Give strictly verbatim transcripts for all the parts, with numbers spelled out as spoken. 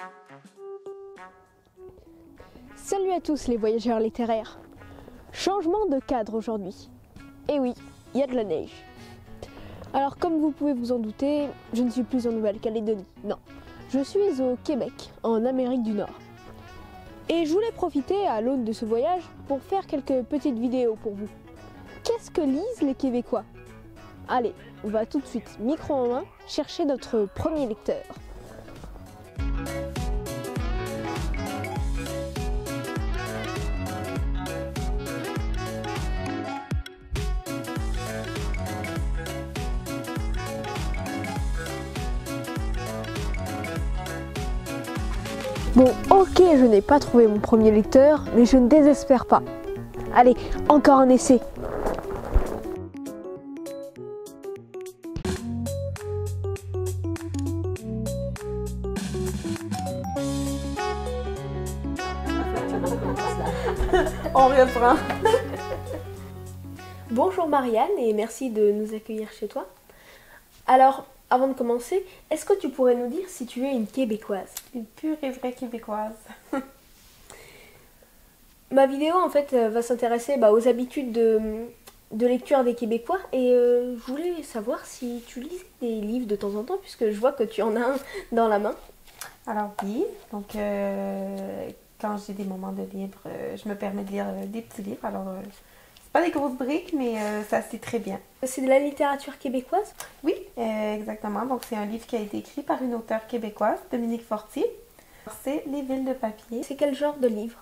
Salut à tous les voyageurs littéraires. Changement de cadre aujourd'hui. Et oui, il y a de la neige. Alors comme vous pouvez vous en douter, je ne suis plus en Nouvelle-Calédonie, non. Je suis au Québec, en Amérique du Nord. Et je voulais profiter à l'aune de ce voyage pour faire quelques petites vidéos pour vous. Qu'est-ce que lisent les Québécois? Allez, on va tout de suite, micro en main, chercher notre premier lecteur. Bon, ok, je n'ai pas trouvé mon premier lecteur, mais je ne désespère pas. Allez, encore un essai. On reprend. Bonjour Marianne et merci de nous accueillir chez toi. Alors, avant de commencer, est-ce que tu pourrais nous dire si tu es une Québécoise? Une pure et vraie Québécoise. Ma vidéo en fait va s'intéresser bah, aux habitudes de, de lecture des Québécois et euh, je voulais savoir si tu lisais des livres de temps en temps puisque je vois que tu en as un dans la main. Alors oui, donc euh, quand j'ai des moments de libre, euh, je me permets de lire euh, des petits livres. Alors euh, c'est pas des grosses briques, mais euh, ça se lit très bien. C'est de la littérature québécoise? Oui, euh, exactement. Donc c'est un livre qui a été écrit par une auteure québécoise, Dominique Fortier. C'est Les Villes de papier. C'est quel genre de livre?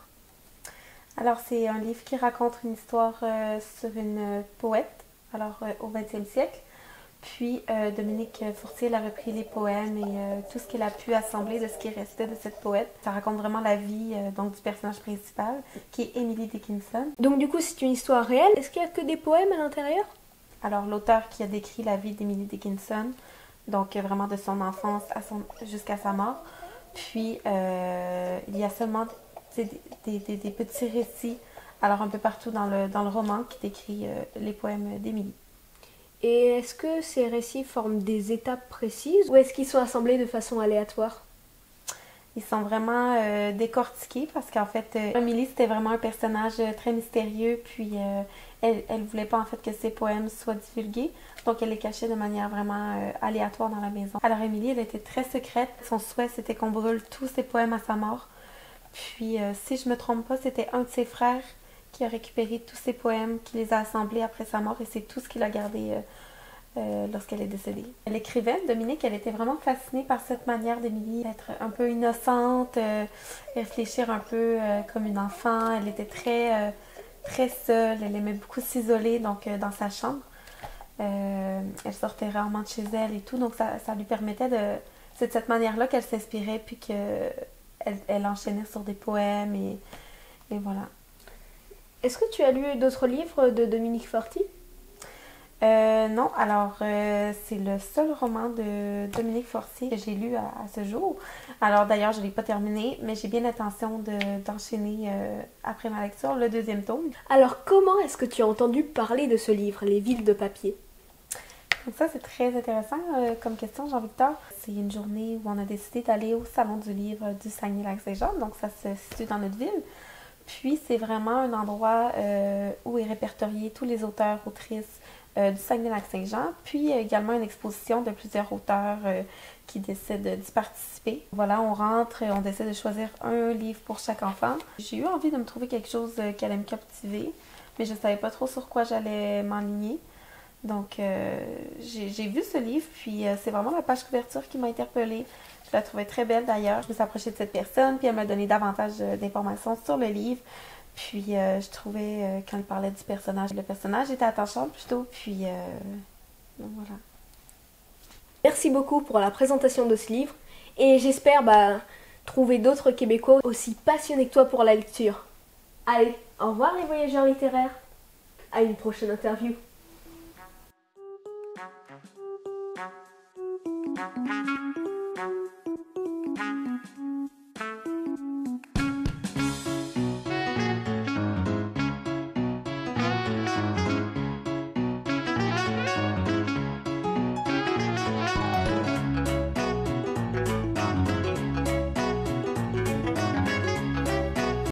Alors c'est un livre qui raconte une histoire euh, sur une euh, poète, alors euh, au vingtième siècle. Puis euh, Dominique Fortier a repris les poèmes et euh, tout ce qu'elle a pu assembler de ce qui restait de cette poète. Ça raconte vraiment la vie euh, donc, du personnage principal, qui est Emily Dickinson. Donc du coup c'est une histoire réelle. Est-ce qu'il y a que des poèmes à l'intérieur? Alors l'auteur qui a décrit la vie d'Emily Dickinson, donc euh, vraiment de son enfance à son, jusqu'à sa mort. Puis euh, il y a seulement des, des, des, des petits récits, alors un peu partout dans le, dans le roman qui décrit euh, les poèmes d'Emily. Et est-ce que ces récits forment des étapes précises ou est-ce qu'ils sont assemblés de façon aléatoire? Ils sont vraiment euh, décortiqués parce qu'en fait, euh, Emily, c'était vraiment un personnage euh, très mystérieux, puis euh, elle ne voulait pas en fait que ses poèmes soient divulgués, donc elle les cachait de manière vraiment euh, aléatoire dans la maison. Alors Emily, elle était très secrète, son souhait c'était qu'on brûle tous ses poèmes à sa mort, puis euh, si je me trompe pas, c'était un de ses frères qui a récupéré tous ses poèmes, qui les a assemblés après sa mort et c'est tout ce qu'il a gardé euh, euh, lorsqu'elle est décédée. L'écrivaine, Dominique, elle était vraiment fascinée par cette manière d'Émilie d'être un peu innocente, euh, réfléchir un peu euh, comme une enfant. Elle était très, euh, très seule, elle aimait beaucoup s'isoler donc euh, dans sa chambre. Euh, elle sortait rarement de chez elle et tout, donc ça, ça lui permettait de... C'est de cette manière-là qu'elle s'inspirait puis qu'elle elle enchaînait sur des poèmes et, et voilà. Est-ce que tu as lu d'autres livres de Dominique Fortier? Euh, non, alors euh, c'est le seul roman de Dominique Fortier que j'ai lu à, à ce jour. Alors d'ailleurs, je ne l'ai pas terminé, mais j'ai bien l'intention de, d'enchaîner euh, après ma lecture le deuxième tome. Alors comment est-ce que tu as entendu parler de ce livre, Les Villes de papier? Donc ça, c'est très intéressant euh, comme question, Jean-Victor. C'est une journée où on a décidé d'aller au Salon du livre du Saguenay-Lac-Saint-Jean, donc ça se situe dans notre ville. Puis c'est vraiment un endroit euh, où est répertorié tous les auteurs, autrices euh, du Saguenay-Lac-Saint-Jean. Puis également une exposition de plusieurs auteurs euh, qui décident d'y participer. Voilà, on rentre et on décide de choisir un livre pour chaque enfant. J'ai eu envie de me trouver quelque chose euh, qui allait me captiver, mais je ne savais pas trop sur quoi j'allais m'enligner. Donc euh, j'ai, j'ai vu ce livre, puis euh, c'est vraiment la page couverture qui m'a interpellée. Je la trouvais très belle d'ailleurs. Je me suis approchée de cette personne, puis elle m'a donné davantage d'informations sur le livre. Puis euh, je trouvais, euh, quand elle parlait du personnage, le personnage était attachant plutôt, puis euh, donc voilà. Merci beaucoup pour la présentation de ce livre et j'espère bah, trouver d'autres Québécois aussi passionnés que toi pour la lecture. Allez, au revoir les voyageurs littéraires. À une prochaine interview.